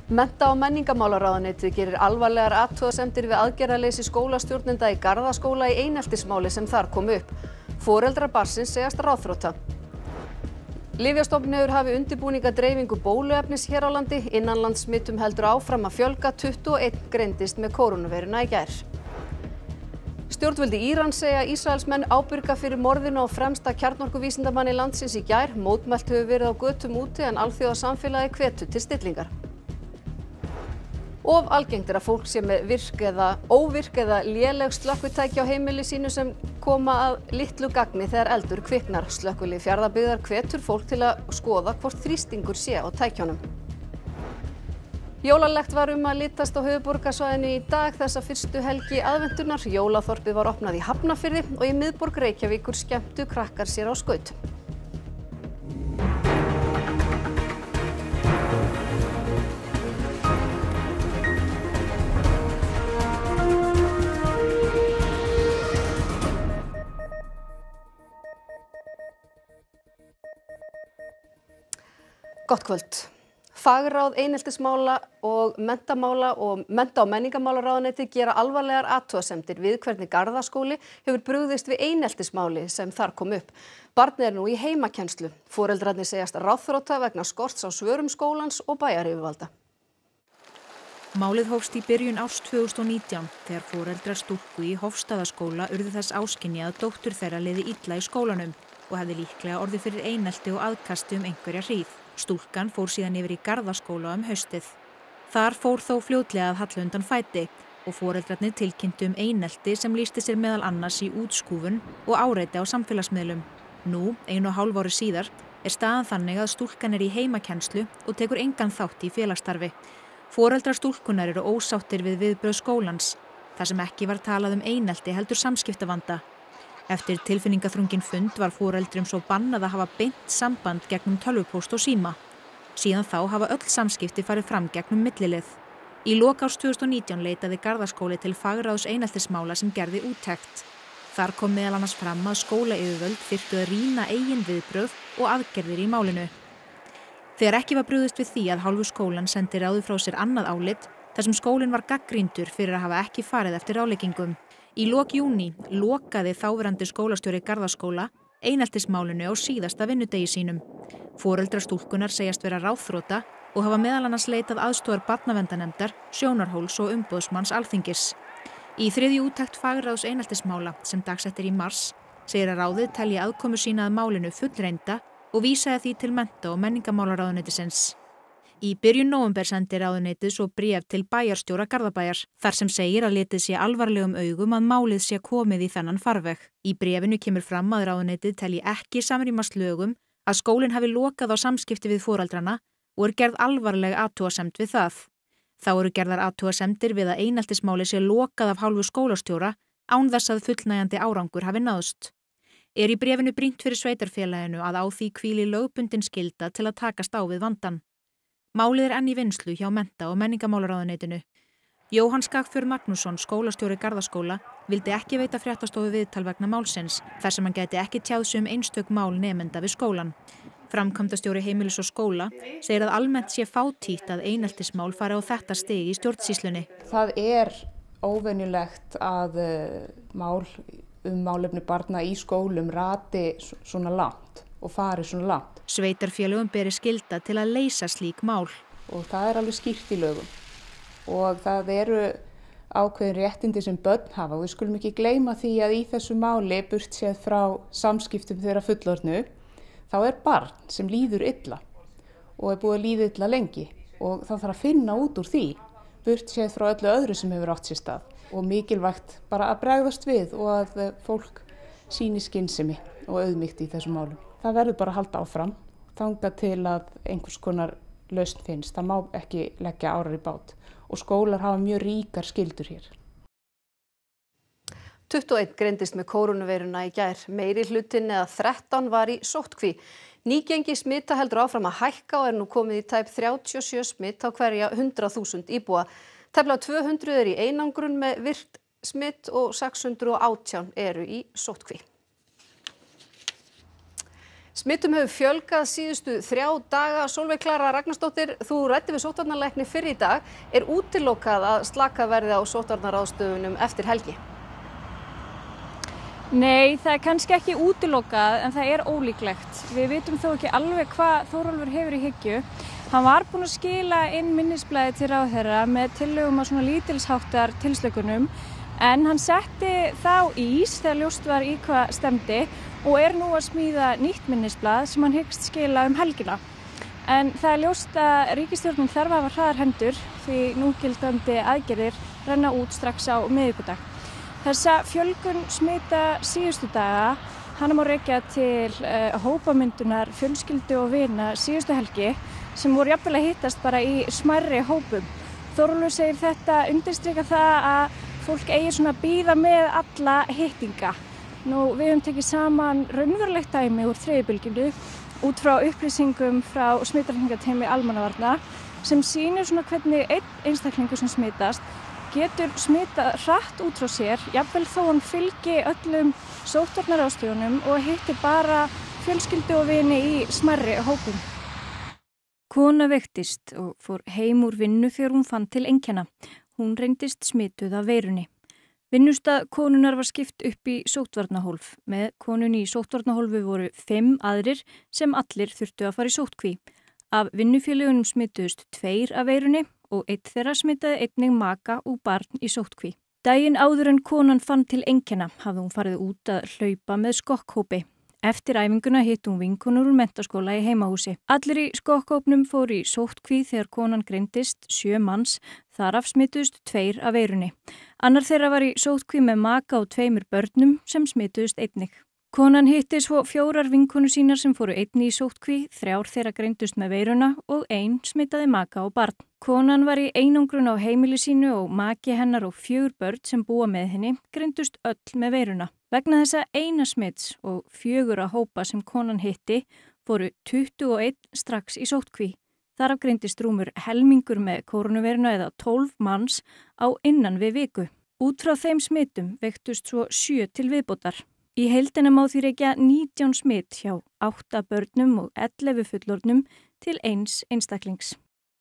Mennta- og menningarmálaráðuneytið gerir alvarlegar athugasemdir við aðgerðaleysi skólastjórnenda í Garðaskóla í eineltismáli sem þar kom upp. Foreldrar barnsins segjast ráðþrota. Lyfjastofnun hefur hafið undirbúning að dreifingu bóluefnis hér á landi. Innanlandssmittum heldur áfram að fjölga, 21 greindist með kórónuveiruna í gær. Stjórnvöld í Íran segja Ísraelsmenn ábyrga fyrir morðinu á fremsta kjarnorkuvísindamanni landsins í gær. Mótmælt hefur verið á götum úti en alþjóðasamfélagið hvetur til stillingar. Of algengt að fólk sé með óvirk eða léleg slökkvitæki á heimili sínu sem koma að litlu gagni þegar eldur kviknar. Slökkvilið Fjarðabyggðar hvetur fólk til að skoða hvort þrýstingur sé á tækjunum. Jólalegt var að litast á höfuðborgarsvæðinu í dag þessa fyrstu helgi aðventunnar. Jólaþorpið var opnað í Hafnarfirði og í miðborg Reykjavíkur skemmtu krakkar sér á skaut. Gott kvöld. Fagráð eineltismála og mennta- og menningarmálaráðuneytið gera alvarlegar athugasemdir við hvernig Garðaskóli hefur brugðist við eineltismáli sem þar kom upp. Barnið er nú í heimakennslu. Foreldrarnir segjast ráðþrota vegna skorts á svörum skólans og bæjaryfirvalda. Málið hófst í byrjun árs 2019 þegar foreldrar stúlku í Hofsstaðaskóla urðu þess áskynja að dóttur þeirra liði illa í skólanum og hefði líklega orðið fyrir einelti og aðkasti einhverja hríð. Stúlkan fór síðan yfir í Garðaskóla haustið. Þar fór þó fljótlega að halla undan fæti og foreldrarnir tilkynntu einelti sem lýsti sér meðal annars í útskúfun og áreiti á samfélagsmiðlum. Nú, 1,5 ári síðar, er staðan þannig að stúlkan er í heimakennslu og tekur engan þátt í félagsstarfi. Foreldrar stúlkunar eru ósáttir við viðbrögð skólans, þar sem ekki var talað einelti heldur samskiptavanda. Eftir tilfinningaþrunginn fund var foreldrum svo bannað að hafa beint samband gegnum tölvupóst og síma. Síðan þá hafa öll samskipti farið fram gegnum millilið. Í lok árs 2019 leitaði Garðaskóli til fagráðs eineltismála sem gerði úttekt. Þar kom meðal annars fram að skólayfirvöld þyrftu að rýna eigin viðbrögð og aðgerðir í málinu. Þegar ekki var brugðist við því að hálfu skólan sendi ráðið frá sér annað álit, þar sem skólinn var gagnrýndur fyrir að hafa ekki farið eftir ráðleggingum. Í lok júní lokaði þáverandi skólastjóri Garðaskóla eineltismálinu á síðasta vinnudegi sínum. Foreldrar stúlkunar segjast vera ráðþrota og hafa meðal annars leitað aðstoðar barnaverndarnefndar, sjónarhóls og umboðsmanns Alþingis. Í þriðju úttekt fagráðs eineltismála sem dagsett er í mars segir að ráðið telji aðkomu sína að málinu fullreynda og vísaði því til mennta- og menningarmálaráðuneytisins. Í byrjun nóvember sendi ráðuneytið svo bréf til bæjarstjóra Garðabæjar þar sem segir að litið sé alvarlegum augum að málið sé komið í þennan farveg. Í bréfinu kemur fram að ráðuneytið telji ekki samrýmast lögum, að skólinn hafi lokað á samskipti við foreldrana og er gerð alvarleg athugasemd við það. Þá eru gerðar athugasemdir við að eineltismáli sé lokað af hálfu skólastjóra án þess að fullnægjandi árangur hafi náðst. Er í bréfinu brýnt fyrir sveitarfélaginu að á því hvíli lögbundin skylda til að takast á við vandann. Málið er enn í vinnslu hjá mennta- og menningarmálaráðuneytinu. Jóhann Skagfjörð Magnússon, skólastjóri Garðaskóla, vildi ekki veita fréttastofu viðtal vegna málsins, þar sem hann gæti ekki tjáð sig einstök mál nemenda við skólann. Framkvæmdastjóri Heimilis og skóla segir að almennt sé fátítt að eineltismál fari á þetta stig í stjórnsýslunni. Það er óvenjulegt að mál málefni barna í skólum rati svona langt og fari svona langt. Sveitarfélögum beri skylda til að leysa slík mál. Og það er alveg skýrt í lögum. Og það eru ákveðin réttindi sem börn hafa og við skulum ekki gleyma því að í þessu máli burt séð frá samskiptum þeirra fullorðnu, þá er barn sem líður illa og er búið að líða illa lengi og þá þarf að finna út úr því, burt séð frá öllu öðru sem hefur átt sér stað. Og mikilvægt bara að bregðast við og að fólk sýni skynsemi og auðmýkt í þessum málum. Það verður bara að halda áfram, þangað til að einhvers konar lausn finnst. Það má ekki leggja árar í bát og skólar hafa mjög ríkar skyldur hér. 21 greindist með kórónuveiruna í gær. Meiri hlutinn eða 13 var í sóttkví. Nýgengi smita heldur áfram að hækka og er nú komið í tæp 37 smitt á hverja 100.000 íbúa. Tæplega 200 er í einangrun með virkt smitt og 618 eru í sóttkví. Smittum hefur fjölgað síðustu 3 daga. Sólveig Klara Ragnarsdóttir, þú ræddir við sóttvarnalækni fyrr í dag. Er útilokað að slaka verði á sóttvarnaráðstöfunum eftir helgi? Nei, það er kannski ekki útilokað en það er ólíklegt. Við vitum þó ekki alveg hvað Þórólfur hefur í hyggju. Hann var búinn að skila inn minnisblaði til ráðherra með tillögum á svona lítilsháttar tilslökunum en hann setti þá ís þegar ljóst var í hvað stefndi og er nú að smíða nýtt minnisblað sem hann hyggst skila helgina. En það er ljóst að ríkisstjórnin þarf að hafa hraðar hendur því núgildandi aðgerðir renna út strax á miðvikudag. Þessa fjölgun smita síðustu daga, hana má rekja til hópamyndunar fjölskyldu og vina síðustu helgi sem voru jafnvel að hittast bara í smærri hópum. Þórólfur segir þetta undirstrika það að fólk eigi svona að bíða með alla hittinga. Nú, við höfum tekið saman raunverulegt dæmi úr þriðju bylgjunni út frá upplýsingum frá smitrakningateymi almannavarna sem sýnir svona hvernig einn einstaklingur sem smitast getur smitað hratt út frá sér, jafnvel þó hann fylgi öllum sóttvarnaráðstöfunum og hitti bara fjölskyldu og vini í smærri hópum. Kona veiktist og fór heim úr vinnu þegar hún fann til einkenna. Hún reyndist smituð af veirunni. Vinnustað konunnar var skipt upp í sóttvarnahólf. Með konunni í sóttvarnahólfi voru 5 aðrir sem allir þurftu að fara í sóttkví. Af vinnufélögunum smituðust 2 af veirunni og 1 þeirra smitaði einnig maka og barn í sóttkví. Daginn áður en konan fann til einkenna hafði hún farið út að hlaupa með skokkhópi. Eftir æfinguna hitti hún vinkonur úr menntaskóla í heimahúsi. Allir í skokkhópnum fóru í sóttkví þegar konan greindist, 7 manns, þaraf smituðust 2 af veirunni. Annar þeirra var í sóttkví með maka og 2 börnum sem smituðust einnig. Konan hitti svo 4 vinkonur sínar sem fóru einnig í sóttkví, 3 þeirra greindust með veiruna og 1 smitaði maka og barn. Konan var í einangrun á heimili sínu og maki hennar og 4 börn sem búa með henni greindust öll með veiruna. Vegna þessa eina smits og 4 hópa sem konan hitti fóru 21 strax í sóttkví. Þar afgreindist rúmur helmingur með kórónuveiruna eða 12 manns á innan við viku. Út frá þeim smitum veiktust svo 7 til viðbótar. Í heildina má því rekja 19 smit hjá 8 börnum og 11 fullorðnum til 1 einstaklings.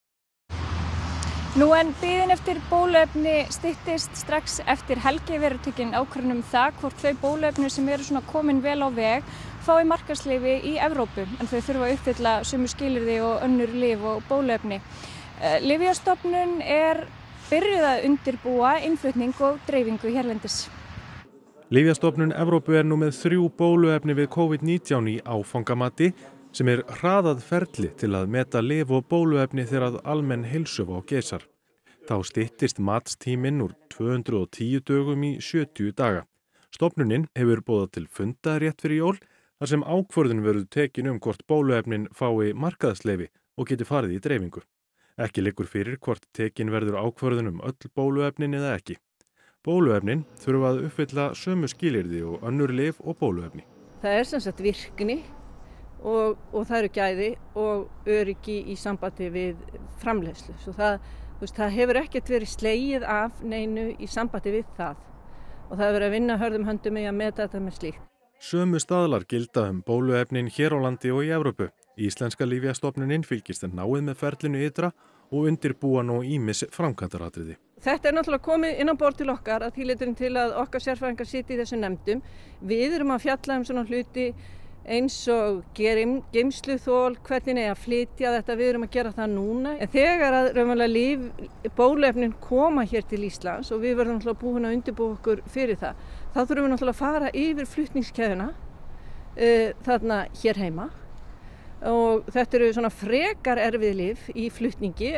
Nú en biðin eftir bóluefni styttist strax eftir helgi verður tekin ákvörðun það hvort þau bóluefni sem eru svona komin vel á veg fái markaðsleyfi í Evrópu en þau þurfa að uppfylla sömu skilyrði og önnur lyf og bóluefni. Lyfjastofnun er byrjuð að undirbúa innflutning og dreifingu hérlendis. Lyfjastofnun Evrópu er nú með 3 bóluefni við COVID-19 í áfangamati sem er hraðað ferli til að meta lyf og bóluefni þegar almenn heilsuvá geisar. Þá styttist matstíminn úr 210 dögum í 70 daga. Stofnunin hefur boðað til funda rétt fyrir jól þar sem ákvörðun verður tekin hvort bóluefnin fái markaðsleyfi og geti farið í dreifingu. Ekki liggur fyrir hvort tekin verður ákvörðun öll bóluefnin eða ekki. Bóluefnin þurfa að uppfylla sömu skilyrði og önnur lyf og bóluefni. Það er sem sagt virkni og það eru gæði og öryggi í sambandi við framleiðslu. Svo það hefur ekkert verið slegið af neinu í sambandi við það og það hefur verið að vinna hörðum höndum í að meta þetta með slíkt. Sömu staðlar gilda bóluefnin hér á landi og í Evrópu. Íslenska lyfjastofnunin fylgist náið með ferlinu ytra og undirbúa nú ýmis framkvæmdaratriði. Þetta er náttúrulega komið innan borð til okkar að því leytinu til að okkar sérfræðingar sitja í þessum nefndum. Við erum að fjalla svona hluti eins og geymsluþol, hvernig að flytja þetta, við erum að gera það núna. En þegar að raunverulega bóluefnin koma hér til Íslands og við verðum náttúrulega búin að undirbúa okkur fyrir það, þá þurfum við náttúrulega að fara yfir flutningskeðjuna þarna hér heima. Og þetta eru svona frekar erfið lyf í flutningi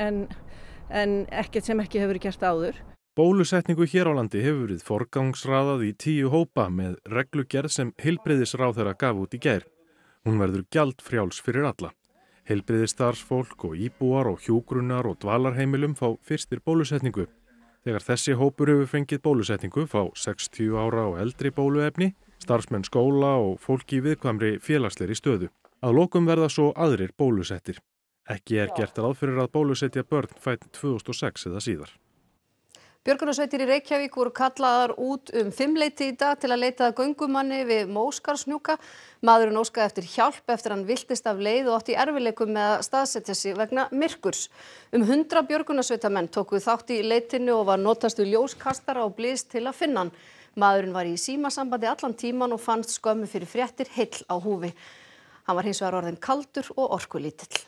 en ekkert sem ekki hefur verið gert áður. Bólusetningu hér á landi hefur verið forgangsraðað í 10 hópa með reglugerð sem heilbrigðisráðherra gaf út í gær. Hún verður gjaldfrjáls fyrir alla. Heilbrigðisstarfsfólk og íbúar og hjúgrunnar og dvalarheimilum fá fyrstir bólusetningu. Þegar þessi hópur hefur fengið bólusetningu fá 60 ára og eldri bóluefni, starfsmenn skóla og fólk í viðkvæmri félagslegri stöðu. Að lokum verða svo aðrir bólusettir. Ekki er gert ráð fyrir að bólusetja börn fædd 2006 eða síðar. Björgunarsveitir í Reykjavík voru kallaðar út 5-leyti í dag til að leita að göngumanni við Móskarðshnjúka. Maðurinn óskaði eftir hjálp eftir hann villtist af leið og átti í erfiðleikum með að staðsetja sig vegna myrkurs. 100 björgunarsveitamenn tóku þátt í leitinu og var notast við ljóskastara og blys til að finna hann. Maðurinn var í símasambandi allan tíman og fannst skömmu fyrir fréttir heill á húfi. Hann var hins vegar orðinn kaldur og orkulítill.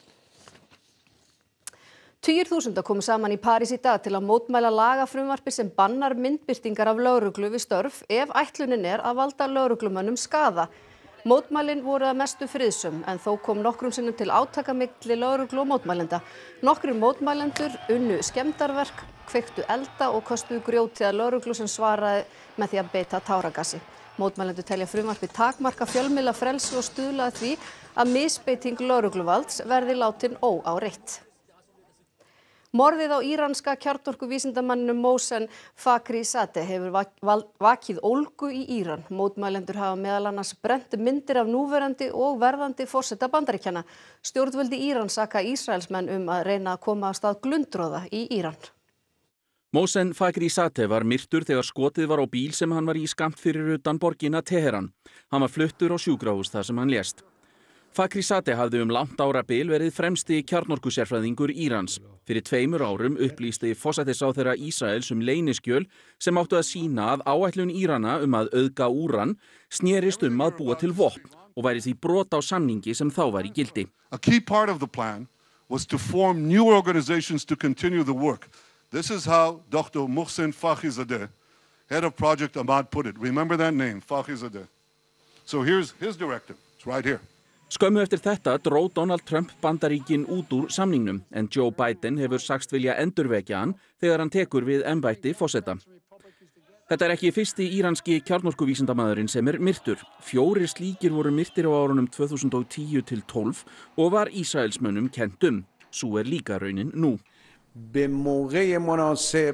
Tugir þúsunda komu saman í París í dag til að mótmæla lagafrumvarpi sem bannar myndbirtingar af lögreglu við störf ef ætlunin að valda lögreglumönnum skaða. Mótmælin voru að mestu friðsöm en þó kom nokkrum sinnum til átaka milli lögreglu og mótmælenda. Nokkrir mótmælendur unnu skemmdarverk, kveiktu elda og köstuðu grjóti að lögreglu sem svaraði með því að beita táragasi. Mótmælendur telja frumvarpi takmarka fjölmiðlafrelsi og stuðla að því að misbeiting lögregluvalds verði látin óáreitt. Morðið á íranska kjarnorkuvísindamanninum Mohsen Fakhrizadeh hefur vakið ólgu í Íran. Mótmælendur hafa meðal annars brennt myndir af núverandi og verðandi forseta Bandaríkjanna. Stjórnvöld í Íran saka Ísraelsmenn að reyna að koma af stað glundroða í Íran. Mohsen Fakhrizadeh var myrtur þegar skotið var á bíl sem hann var í skammt fyrir utan borgina Teheran. Hann var fluttur á sjúkrahús þar sem hann lést. Fakhrizadeh hafði langt árabil verið fremsti kjarnorkusérfræðingur Írans. Fyrir 2 árum upplýsti forsætisráðherra Ísraels leyniskjöl sem áttu að sýna að áætlun Írana að auðga úran snerist að búa til vopn og væri því brot á samningi sem þá var í gildi. A key part of the plan was to form new organizations to continue the work. This is how Dr. Mohsen Fakhrizadeh, head of Project Ahmad, put it. Remember that name, Fakhrizadeh. So here's his directive. It's right here. Skömmu eftir þetta dró Donald Trump Bandaríkin út úr samningnum en Joe Biden hefur sagst vilja endurvekja hann þegar hann tekur við embætti forseta. Þetta ekki fyrsti íranski kjarnorkuvísindamaðurinn sem myrtur. 4 slíkir voru myrtir á árunum 2010 til 12 og var Ísraelsmönnum kennt Sú líka raunin nú. به موقع مناسب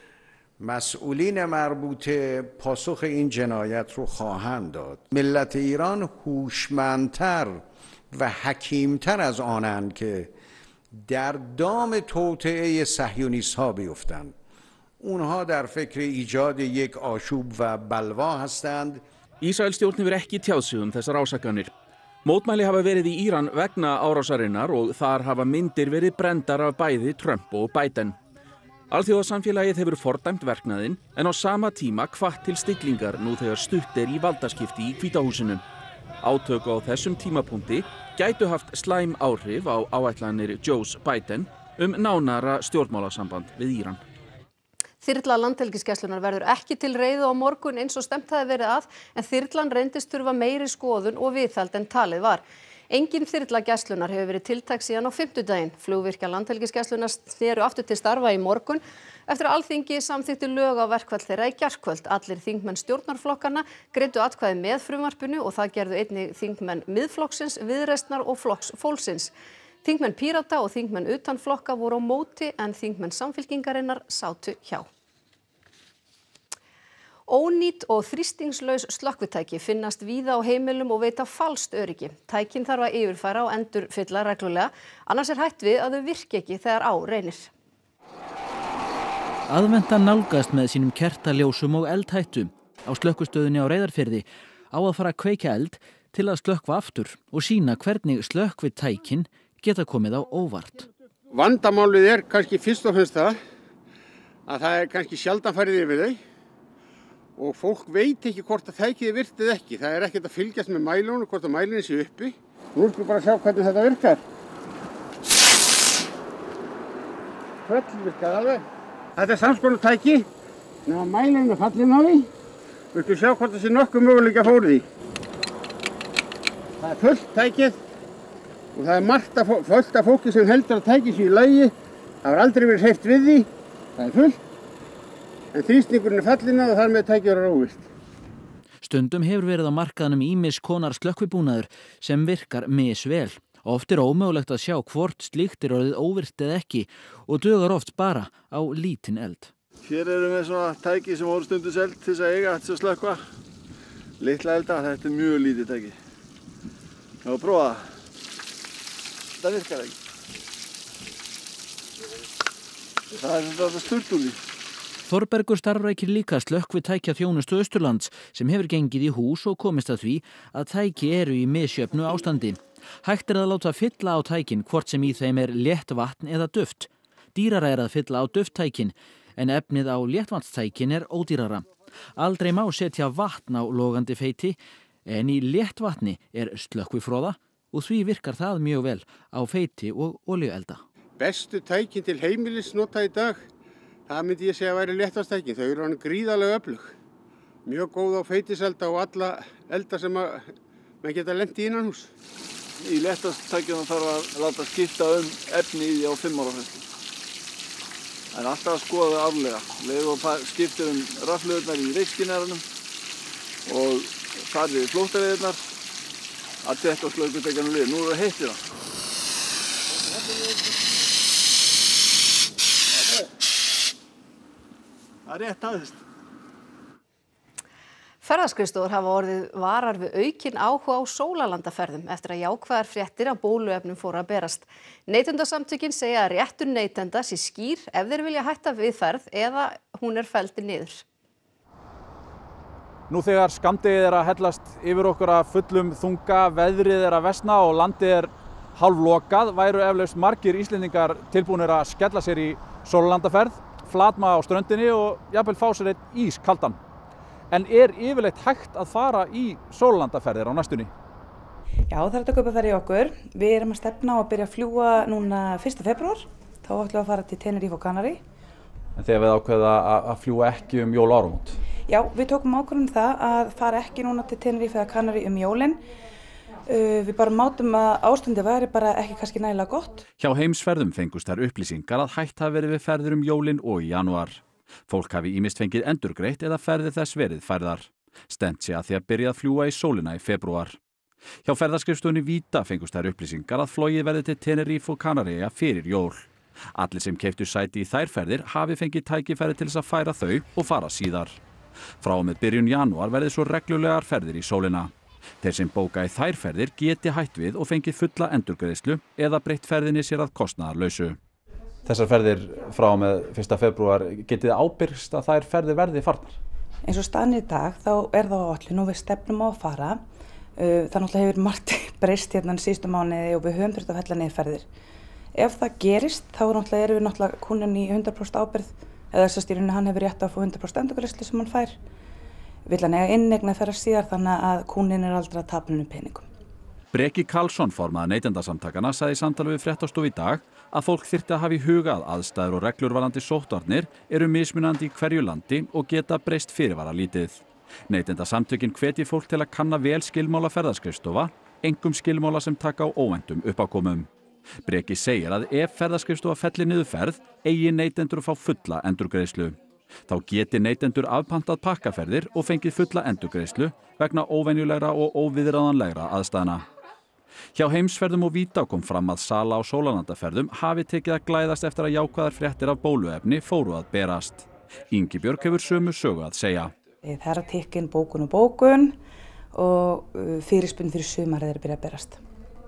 مسئولین مربوطه پاسخ این جنایت رو خواهند داد. ملت ایران هوشمندتر و حکیمتر از آنند که در دام توطئه صهیونیست‌ها بیفتند. اونها در فکر ایجاد یک آشوب و بلوا هستند. Ísraelsstjórn hefur ekki tjáð sig þessar ásakanir. Mótmæli hafa verið í Íran vegna árásarinnar og þar hafa myndir verið brenndar af bæði Trump og Biden. Alþjóðasamfélagið hefur fordæmt verknaðinn en á sama tíma hvatt til stillingar nú þegar stutt í valdaskipti í Hvíta húsinu. Átök á þessum tímapunkti gætu haft slæm áhrif á áætlanir Joes Biden nánara stjórnmálasamband við Íran. Þyrla Landhelgisgæslunnar verður ekki til reiðu á morgun eins og stefnt hafði verið að, en þyrlan reyndist þurfa meiri skoðun og viðhald en talið var. Engin þyrla Gæslunnar hefur verið tiltæk síðan á fimmtudaginn. Flugvirkjar Landhelgisgæslunnar sneru aftur til starfa í morgun eftir að Alþingi samþykkti lög á verkfall þeirra í gærkvöld. Allir þingmenn stjórnarflokkanna greiddu atkvæði með frumvarpinu og það gerðu einnig þingmenn Miðflokksins, Viðreisnar og Flokks fólksins. Þingmenn Pírata og þingmenn utan flokka voru á móti en þingmenn Samfylkingarinnar sátu hjá. Ónýt og þrýstingslaus slökkvitæki finnast víða á heimilum og veita falskt öryggi. Tækin þarf að yfirfæra og endurfylla reglulega, annars hætt við að þau virki ekki þegar á reynir. Aðventa nálgast með sínum kertaljósum og eldhættu. Á slökkvistöðinni á Reyðarfirði á að fara að kveikja eld til að slökkva aftur og sýna hvernig slökkvitækin geta komið á óvart. Vandamálið kannski fyrst og fremst það að það kannski sjaldan farið yfir þau. Og fólk veit ekki hvort að tækið virkt eða ekki. Það ekkert að fylgjast með mælunum, hvort að mælunum sé uppi. Nú skulum bara sjá hvernig þetta virkar. Full virkaði alveg. Þetta samskonar tæki. Ná mælunum fallin á því. Við skulum sjá hvort það sé nokkuð möguleika fórið í. Það fullt tækið. Og það margt fullt af fólki sem heldur að tækið sé í lagi. Það aldrei verið hreyft við því. Það fullt. En þrýstingurinn fallinn og þar með tækið óvirkt. Stundum hefur verið á markaðnum ýmis konar slökkvibúnaður sem virkar misvel. Oft ómögulegt að sjá hvort slíkt orðið óvirkt eða ekki og dugar oft bara á lítinn eld. Hér erum við svona tæki sem voru stundum selt til að eiga til að slökkva. Litla elda, þetta mjög lítið tæki. Já, prófa það. Það virkar ekki. Það þetta sturt úr því. Þorbergur starfrækir líka slökkvitækja þjónustu Austurlands sem hefur gengið í hús og komist að því að tæki eru í misjöfnu ástandi. Hægt að láta fylla á tækin hvort sem í þeim létt vatn eða duft. Dýrara að fylla á dufttækin en efnið á léttvatnstækin ódýrara. Aldrei má setja vatn á logandi feiti en í léttvatni slökkvifroða og því virkar það mjög vel á feiti og olíuelda. Bestu tækin til heimilisnota í dag, það myndi ég segja að væri léttvatnstækin. Þau eru gríðarlega öflug. Mjög góð á feitiselda og alla elda sem maður geta lent í innan hús. Í léttvatnstækjunum þarf að láta skipta efni í því á 5 ára fresti. En alltaf að skoða það árlega. Leið og skipta rafhlöðurnar í reykskynjaranum og farið í flóttaleiðirnar að þetta slökkvitækjanum lið. Nú er það heitt það. Það rétt aðeins. Ferðaskrifstofur hafa orðið varar við aukinn áhuga á sólarlandaferðum eftir að jákvæðar fréttir af bóluefnum fóru að berast. Neytendasamtökin segja að réttur neytenda sé skýr ef þeir vilja hætta við ferð eða hún felld niður. Nú þegar skammdegið að hellast yfir okkur að fullum þunga, veðrið að versna og landið hálflokað, væru eflaust margir Íslendingar tilbúnir að skella sér í sólarlandaferð, flatmaga á ströndinni og jafnvel fá sér einn ískaldan. En yfirleitt hægt að fara í sólarlandaferðir á næstunni? Já, það að kaupa ferð í okkur. Við erum að stefna á að byrja að fljúga núna 1. febrúar. Þá ætlum við að fara til Tenerife og Canary. En þegar við ákveða að fljúga ekki jól og áramót? Já, við tókum ákvörðun það að fara ekki núna til Tenerife eða Canary jólin. Við bara mátum að ástandið væri bara ekki kannski nægilega gott. Hjá Heimsferðum fengust þær upplýsingar að hætt hafi verið við ferðir jólin og í janúar. Fólk hafi ýmist fengið endurgreitt eða ferðir þess verið færðar. Stefnt sé að því að byrja að fljúga í sólina í febrúar. Hjá ferðaskrifstofunni Víta fengust þær upplýsingar að flogið verði til Tenerife og Canary fyrir jól. Allir sem keyptu sæti í þær ferðir hafi fengið tækifæri til þess að færa þau og fara síðar. Frá og með byrjun janúar verði svo reglulegar ferðir í sólina. Þeir sem bóka í þær ferðir geti hætt við og fengið fulla endurgreiðslu eða breytt ferðinni sér að kostnaðarlausu. Þessar ferðir frá og með 1. febrúar, getið ábyrgst að þær ferðir verði farnar? Eins og staðan í dag þá það á áætlun og við stefnum á að fara. Það náttúrulega hefur margt breyst hérna síðustu mánuði og við höfum þurft að fella niður ferðir. Ef það gerist þá erum við náttúrulega kúnninn í 100% ábyrgð eða þess að stýrunni hann hefur rétt að fá 100% endurgreiðslu sem hann fær. Vill hann eiga innegna að ferða síðar þannig að kúnninn aldrei að tapa neinum peningum. Breki Karlsson, formaður Neytendasamtakanna, sagði í samtali við Fréttastofu í dag að fólk þyrfti að hafa í huga að aðstæður og reglur varðandi sóttvarnir eru mismunandi í hverju landi og geta breyst fyrirvaralítið. Neytendasamtökin hvetji fólk til að kanna vel skilmála ferðaskrifstofa, einkum skilmála sem taka á óvæntum uppákomum. Breki segir að ef ferðaskrifstofa fellir niður ferð, eigi neytendur að fá fulla endurgreiðslu. Þá geti neytendur afpantað pakkaferðir og fengið fulla endurgreiðslu vegna óvenjulegra og óviðráðanlegra aðstæðna. Hjá Heimsferðum og Víta kom fram að sala á sólarlandaferðum hafi tekið að glæðast eftir að jákvæðar fréttir af bóluefni fóru að berast. Ingibjörg hefur sömu sögu að segja. Það að tikka inn bókun og fyrirspurn fyrir sumarið að byrja að berast.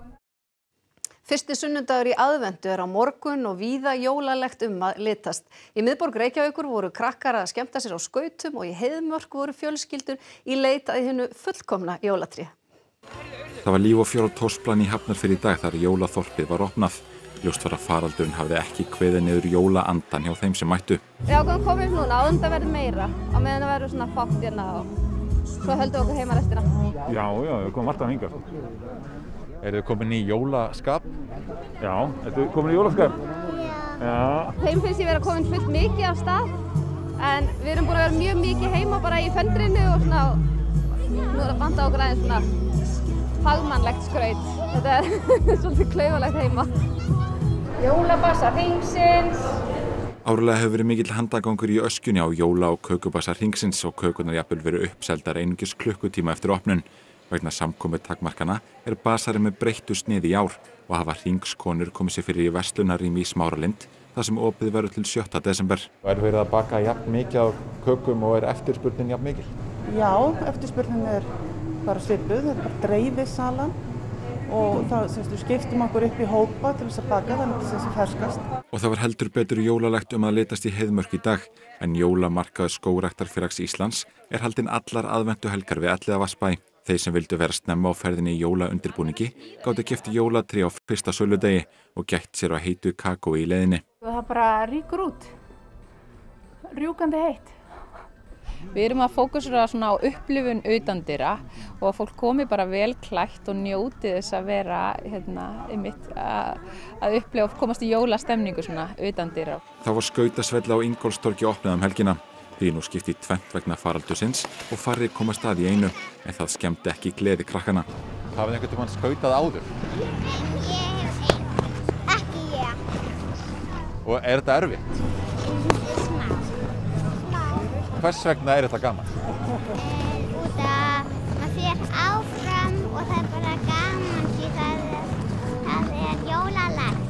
Fyrsti sunnudagur í aðventu á morgun og víða jólalegt að litast. Í miðborg Reykjavíkur voru krakkar að skemmta sér á skautum og í Heiðmörk voru fjölskyldur í leit að hinu fullkomna jólatré. Það var líf og fjör á Thorsplan í Hafnarfirði í dag þar jólaþorpið var opnað. Ljóst var að faraldurinn hafði ekki kveðið niður jólaandan hjá þeim sem mættu. Við ákveðum komum upp núna áður en það verður meira á meðan það verður svona fátt hérna og svo höldum við okkur heima restina. Já, við komum alltaf hingað. Eru þið komin í jólaskap? Já, ertu komin í jólaskap? Já. Þeim finnst ég vera komin fullt mikið af stað en við erum búin að vera mjög mikið heima bara í föndrinu og svona nú er að banta okkur aðeins svona fagmannlegt skraut. Þetta er svolítið klaufalegt heima. Jólabassa hringsins. Árlega hefur verið mikill handagangur í öskjunni á jóla- og kökubassa hringsins og kökurnar jafnvel verið uppseldar einungis klukkutíma eftir opnun. Vegna samkomu takmarkana basarinn með breyttu sniði í ár og hafa hringskonur komið sér fyrir í verslunarrými í Smáralind þar sem opið verður til 7. desember. Er verið að baka jafn mikið af kökum og eftirspurnin jafn mikil? Já, eftirspurnin bara svipuð, þetta bara dreifið salan og þá skiptum okkur upp í hópa til þess að baka þannig að þessi ferskast. Og það var heldur betur jólalegt að litast í Heiðmörk í dag, en jólamarkaður Skógræktarfélags Íslands er haldinn allar aðventuhelgar við Elliðavatnsbæ. Þeir sem vildu vera snemma á ferðinni í jólaundirbúningi gátu keypt jólatré á fyrsta söludegi og gætt sér á heitu kakói í leiðinni. Það bara rýkur út, rjúkandi heitt. Við erum að fókusera svona á upplifun utandyra og að fólk komi bara vel klætt og njóti þess að vera einmitt að upplifa og komast í jólastemningu svona utandyra. Það var skautasvella á Ingólfstorgi opnað helgina. Því nú skipti í tvennt vegna faraldursins og færri komast að í einu, en það skemmdi ekki gleði krakkana. Hafið einhvern tímann skautað áður? Ekki ég. Og er þetta erfitt? Hvers vegna er þetta gaman? Út að maður fer áfram og það er bara gaman því það er jólalegt.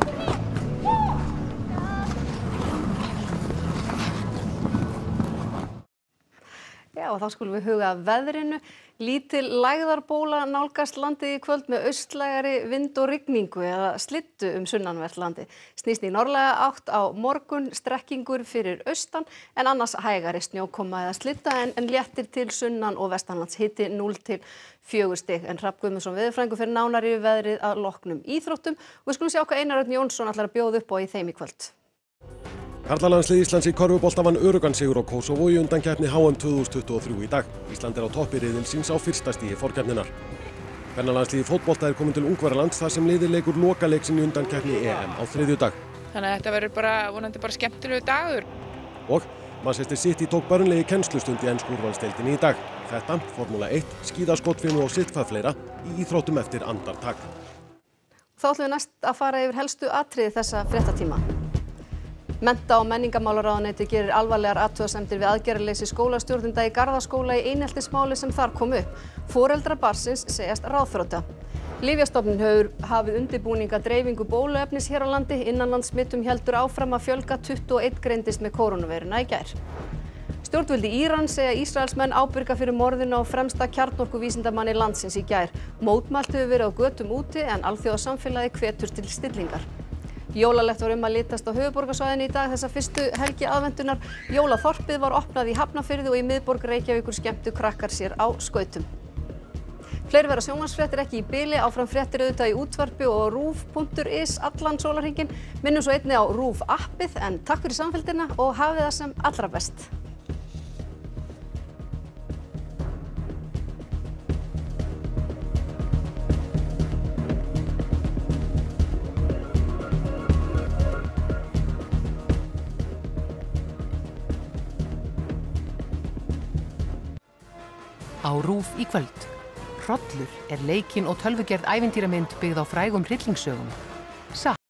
Já, og þá skulum við huga að veðrinu. Lítil lægðarbóla nálgast landið í kvöld með austlægari vind og rigningu eða slyddu sunnanvert landið. Snýst í norðlæga átt á morgun, strekkingur fyrir austan en annars hægari snjókoma eða slydda en léttir til sunnan og vestanlands, hiti 0 til 4 stig. En Hrafn Guðmundsson veðurfræðingur fer nánar yfir veðrið að loknum íþróttum og við skulum sjá hvað Einar Örn Jónsson ætlar að bjóða upp á í þeim í kvöld. Karlalandslið Íslands í körfubolta vann öruggan sigur á Kosovo í undankeppni HM 2023 í dag. Ísland er á toppi riðilsins á fyrsta stigi forkeppninnar. Kvennalandsliðið í fótbolta er komin til Ungverjalands þar sem liðið leikur lokaleik sinn í undankeppni EM á þriðjudag. Þannig að þetta verður vonandi bara skemmtilegur dagur. Og Manchester City tók Burnley í kennslustund í ensku úrvalsdeildinni í dag. Þetta, Formúla 1, skíðaskotfimi og sitthvað fleira í íþróttum eftir andartak. Þá ætlum við næst að fara yfir helstu atriði þessa fréttatíma. Mennta- og menningarmálaráðuneytið gerir alvarlegar athugasemdir við aðgerðaleysi skólastjórnenda í Garðaskóla í eineltismáli sem þar kom upp. Foreldrar barnsins segjast ráðþrota. Lyfjastofnun hefur hafið undirbúning að dreifingu bóluefnis hér á landi. Innanlandssmittum heldur áfram að fjölga, 21 greindist með kórónuveiruna í gær. Stjórnvöld í Íran segja Ísraelsmenn ábyrga fyrir morðinu á fremsta kjarnorkuvísindamanni landsins í gær. Mótmælt hefur verið á götum úti en alþjóðasamfélagið hvetur til stillingar. Jólalegt var að litast á höfuðborgarsvæðinu í dag þessa fyrstu helgi aðventunar. Jólaþorpið var opnað í Hafnarfirði og í miðborg Reykjavíkur skemmtu krakkar sér á skautum. Fleiri verða sjónvarpsfréttir ekki í bili, áfram fréttir auðvitað í útvarpi og rúv.is allan sólarhringinn. Minnum svo einnig á RÚV appið en takk fyrir samfylgdina og hafið það sem allra best. Á RÚV í kvöld. Hrollur er leikin og tölvugerð ævintýramynd byggð á frægum hryllingssögum.